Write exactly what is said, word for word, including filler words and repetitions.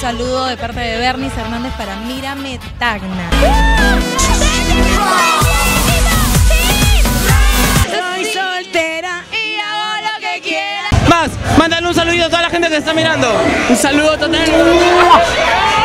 saludo de parte de Bernis Hernández para Mírame Tacna. Soy soltera y hago lo que quiera. Más, mándale un saludito a toda la gente que está mirando. Un saludo total.